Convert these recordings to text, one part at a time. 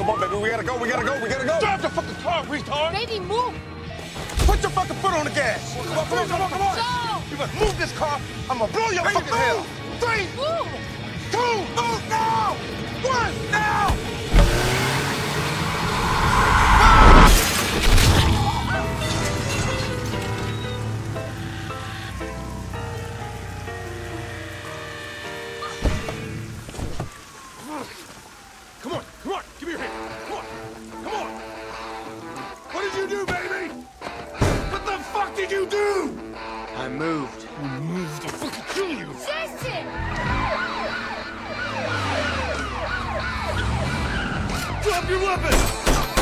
Come on, baby, we gotta go. Drive the fucking car, retard! Baby, move! Put your fucking foot on the gas! Come on! No! You better move this car, I'm gonna blow your fucking head off! 3, Move! 2, move now! 1, now! Come on, give me your hand. Come on. What did you do, baby? What the fuck did you do? I moved. You moved to fucking kill you. Jason! Drop your weapon!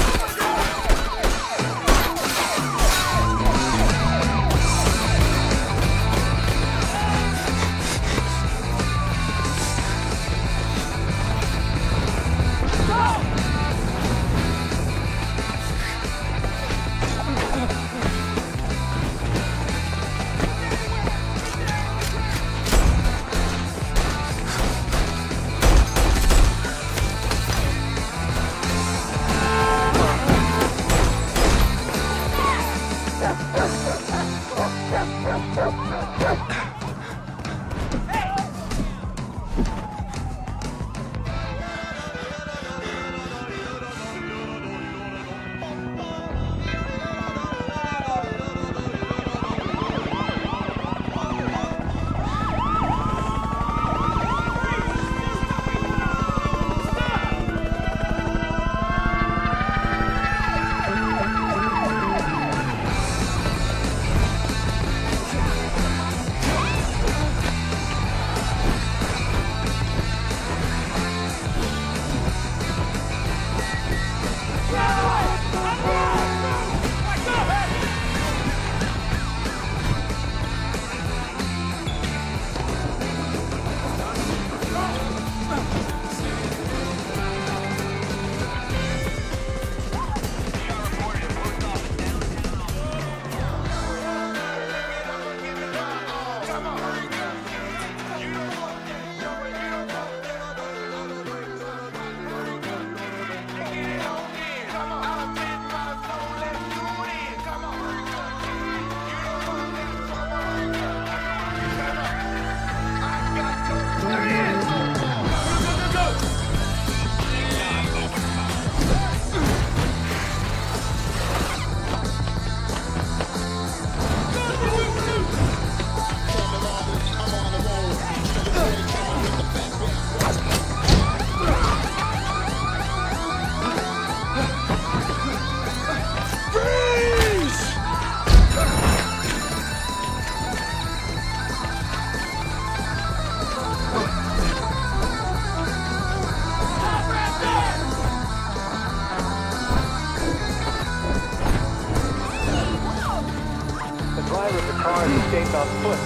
escaped on foot.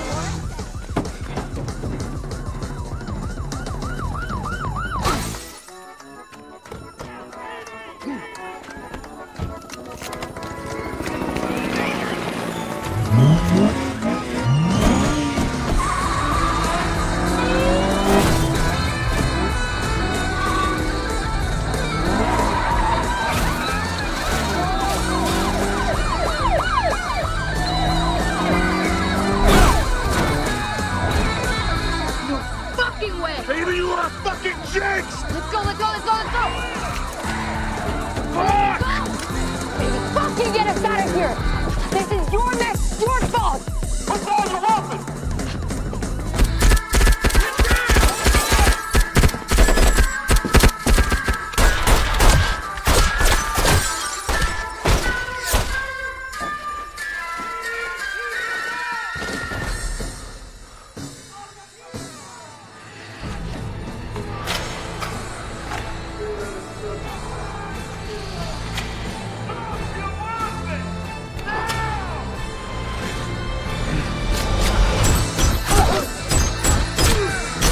Baby, you are fucking jinxed! Let's go, let's go, let's go, let's go! Fuck! Baby, fucking get us out of here! This is your mess, your fault! Put down your weapon!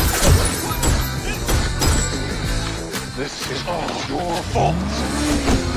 This is all your fault.